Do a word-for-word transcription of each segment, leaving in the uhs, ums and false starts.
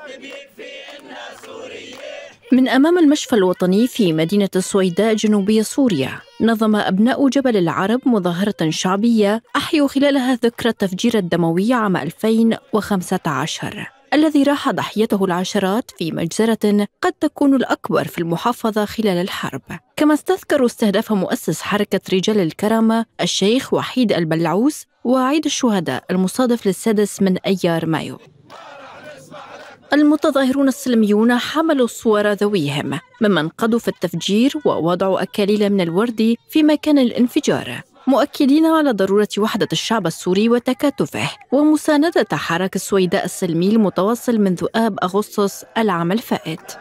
من أمام المشفى الوطني في مدينة السويداء جنوبية سوريا، نظم أبناء جبل العرب مظاهرة شعبية أحيوا خلالها ذكرى التفجير الدموي عام ألفين وخمسة عشر الذي راح ضحيته العشرات في مجزرة قد تكون الأكبر في المحافظة خلال الحرب. كما استذكروا استهداف مؤسس حركة رجال الكرامة الشيخ وحيد البلعوس وعيد الشهداء المصادف للسادس من أيار مايو. المتظاهرون السلميون حملوا صور ذويهم ممن قضوا في التفجير ووضعوا أكاليل من الورد في مكان الانفجار، مؤكدين على ضرورة وحدة الشعب السوري وتكاتفه ومساندة حراك السويداء السلمي المتواصل منذ آب أغسطس العام الفائت.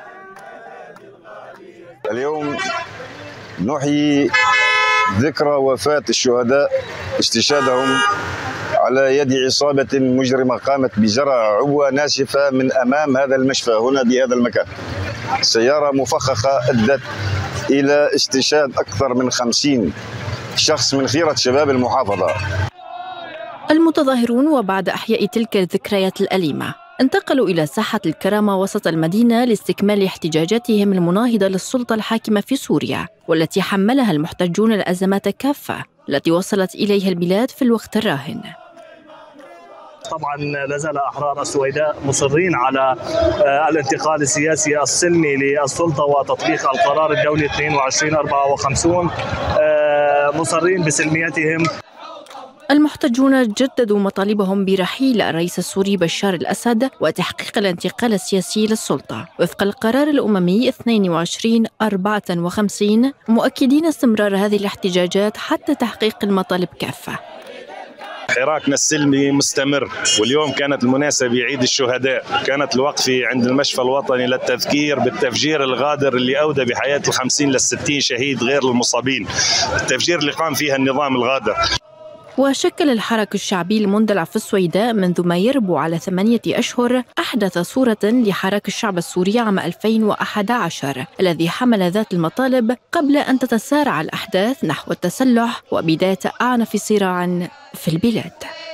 اليوم نحيي ذكرى وفاة الشهداء استشهادهم على يد عصابة مجرمة قامت بجرى عبوة ناسفة من أمام هذا المشفى هنا بهذا المكان. سيارة مفخخة أدت إلى استشهاد أكثر من خمسين شخص من خيرة شباب المحافظة. المتظاهرون وبعد إحياء تلك الذكريات الأليمة انتقلوا إلى ساحة الكرامة وسط المدينة لاستكمال احتجاجاتهم المناهضة للسلطة الحاكمة في سوريا، والتي حملها المحتجون الأزمات كافة التي وصلت إليها البلاد في الوقت الراهن. طبعا لا زال احرار السويداء مصرين على الانتقال السياسي السلمي للسلطه وتطبيق القرار الدولي اثنين وعشرين أربعة وخمسين، مصرين بسلميتهم. المحتجون جددوا مطالبهم برحيل الرئيس السوري بشار الأسد وتحقيق الانتقال السياسي للسلطة وفق القرار الأممي اثنين وعشرين أربعة وخمسين، مؤكدين استمرار هذه الاحتجاجات حتى تحقيق المطالب كافة. حراكنا السلمي مستمر، واليوم كانت المناسبة عيد الشهداء، كانت الوقفة عند المشفى الوطني للتذكير بالتفجير الغادر اللي أودى بحياة الخمسين للستين شهيد غير المصابين، التفجير اللي قام فيها النظام الغادر. وشكل الحراك الشعبي المندلع في السويداء منذ ما يربو على ثمانية أشهر أحدث صورة لحراك الشعب السوري عام ألفين وأحد عشر الذي حمل ذات المطالب قبل أن تتسارع الأحداث نحو التسلح وبداية أعنف صراع في البلاد.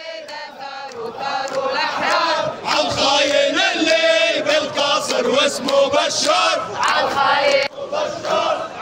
الخاين اللي بالقصر واسمه بشار، الخاين بشار.